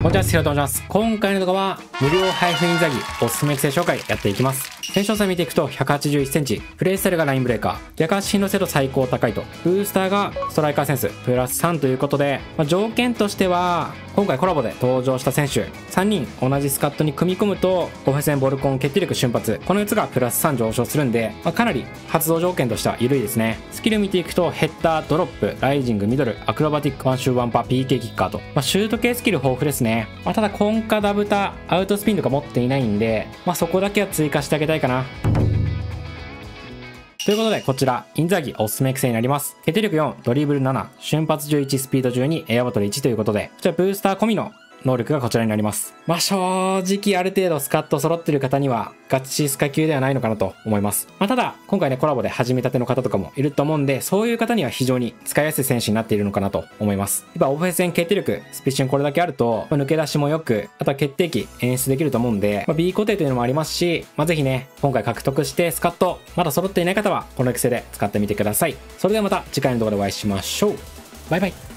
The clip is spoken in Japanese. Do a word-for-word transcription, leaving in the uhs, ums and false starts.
こんにちは、ヒロと申します。今回の動画は、無料配布インザギおすすめ育成紹介やっていきます。選手差見ていくとひゃくはちじゅういっセンチ、プレイスタイルがラインブレーカー、逆足進路精度最高高いと、ブースターがストライカーセンス、プラスさんということで、まあ、条件としては、今回コラボで登場した選手、さんにん同じスカットに組み込むと、オフェセン、ボルコン、決定力、瞬発、このよっつがプラスさん上昇するんで、まあ、かなり発動条件としては緩いですね。スキル見ていくと、ヘッダー、ドロップ、ライジング、ミドル、アクロバティック、ワンシューワンパー、ピーケー キッカーと、まあ、シュート系スキル豊富ですね。まあ、ただ、コンカダブタ、アウトスピンとか持っていないんで、まあ、そこだけは追加してあげたいかな。ということで、こちら、インザギおすすめ育成になります。決定力よん、ドリブルなな、瞬発じゅういち、スピードじゅうに、エアバトルいちということで、こちらブースター込みの能力がこちらになります。まあ、正直ある程度スカット揃ってる方にはガチスカ級ではないのかなと思います。まあ、ただ、今回ね、コラボで始めたての方とかもいると思うんで、そういう方には非常に使いやすい選手になっているのかなと思います。やっぱオフェンス戦決定力、スピッシュンこれだけあると、まあ、抜け出しもよく、あとは決定機演出できると思うんで、まあ、B 固定というのもありますし、まあ、ぜひね、今回獲得してスカット、まだ揃っていない方は、この育成で使ってみてください。それではまた次回の動画でお会いしましょう。バイバイ。